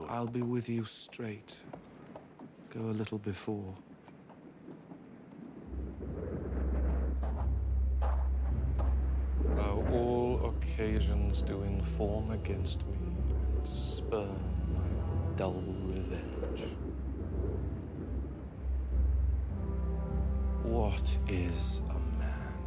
I'll be with you straight. Go a little before. How all occasions do inform against me and spurn my dull revenge. What is a man?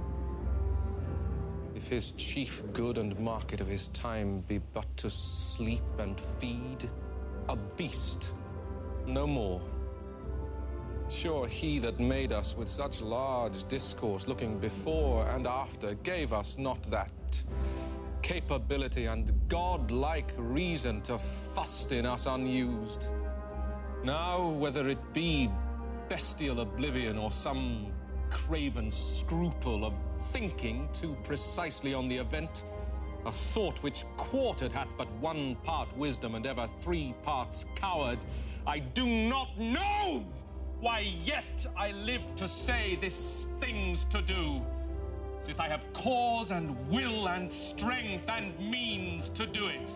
If his chief good and market of his time be but to sleep and feed, a beast, no more. Sure, he that made us with such large discourse, looking before and after, gave us not that capability and god-like reason to fust in us unused. Now, whether it be bestial oblivion or some craven scruple of thinking too precisely on the event, a thought which quartered hath but one part wisdom and ever 3 parts coward, I do not know why yet I live to say this thing's to do, sith I have cause and will and strength and means to do it.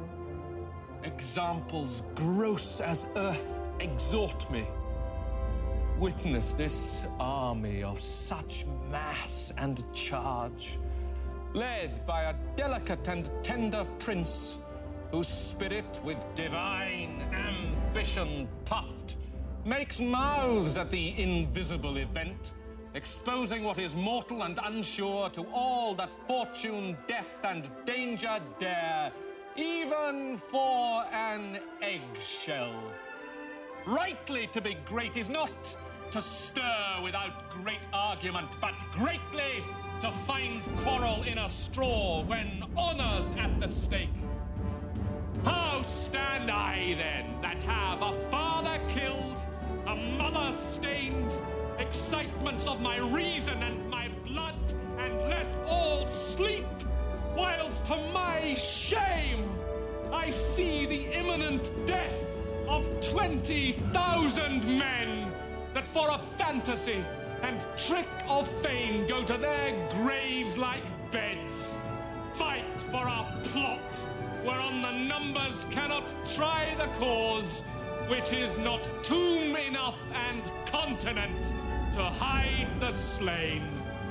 Examples gross as earth exhort me. Witness this army of such mass and charge, led by a delicate and tender prince, whose spirit with divine ambition puffed makes mouths at the invisible event, exposing what is mortal and unsure to all that fortune, death, and danger dare, even for an eggshell. Rightly to be great is not to stir without great argument, but greatly to find quarrel in a straw when honour's at the stake. How stand I, then, that have a father killed, a mother stained, excitements of my reason and my blood, and let all sleep, whilst to my shame I see the imminent death of 20,000 men, that for a fantasy and trick of fame go to their graves like beds, fight for a plot whereon the numbers cannot try the cause, which is not tomb enough and continent to hide the slain.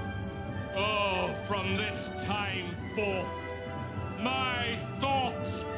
Oh, from this time forth, my thoughts